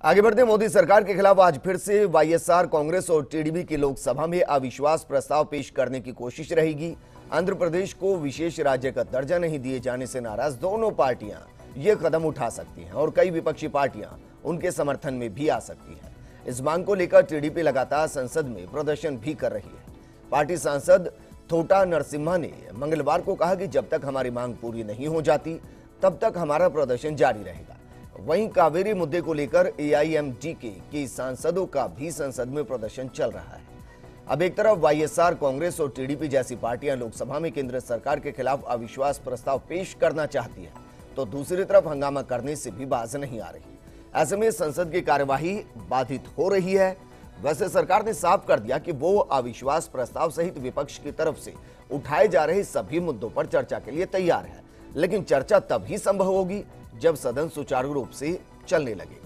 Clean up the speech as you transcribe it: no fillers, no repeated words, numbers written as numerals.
आगे बढ़ते, मोदी सरकार के खिलाफ आज फिर से वाईएसआर, कांग्रेस और टीडीपी की लोकसभा में अविश्वास प्रस्ताव पेश करने की कोशिश रहेगी। आंध्र प्रदेश को विशेष राज्य का दर्जा नहीं दिए जाने से नाराज दोनों पार्टियां ये कदम उठा सकती हैं और कई विपक्षी पार्टियां उनके समर्थन में भी आ सकती हैं। इस मांग को लेकर टीडीपी लगातार संसद में प्रदर्शन भी कर रही है। पार्टी सांसद थोटा नरसिम्हा ने मंगलवार को कहा कि जब तक हमारी मांग पूरी नहीं हो जाती तब तक हमारा प्रदर्शन जारी रहेगा। वहीं कावेरी मुद्दे को लेकर एआईएमडीके के सांसदों का भी संसद में प्रदर्शन चल रहा है। अब एक तरफ वाईएसआर, कांग्रेस और टीडीपी जैसी पार्टियां लोकसभा में केंद्र सरकार के खिलाफ अविश्वास प्रस्ताव पेश करना चाहती है, तो दूसरी तरफ हंगामा करने से भी बाज नहीं आ रही। ऐसे में संसद की कार्यवाही बाधित हो रही है। वैसे सरकार ने साफ कर दिया कि वो अविश्वास प्रस्ताव सहित विपक्ष की तरफ से उठाए जा रहे सभी मुद्दों पर चर्चा के लिए तैयार है, लेकिन चर्चा तभी संभव होगी जब सदन सुचारू रूप से चलने लगे।